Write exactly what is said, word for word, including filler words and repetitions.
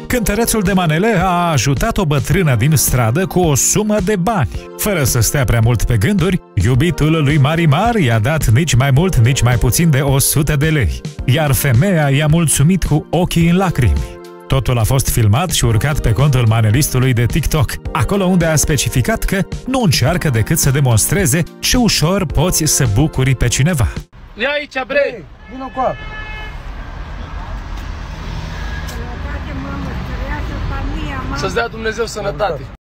Cântărețul de manele a ajutat o bătrână din stradă cu o sumă de bani. Fără să stea prea mult pe gânduri, iubitul lui Marimar i-a dat nici mai mult, nici mai puțin de o sută de lei, iar femeia i-a mulțumit cu ochii în lacrimi. Totul a fost filmat și urcat pe contul manelistului de TikTok, acolo unde a specificat că nu încearcă decât să demonstreze ce ușor poți să bucuri pe cineva. Ia aici, bre! Vină cu apă! Să-ți dea Dumnezeu sănătate!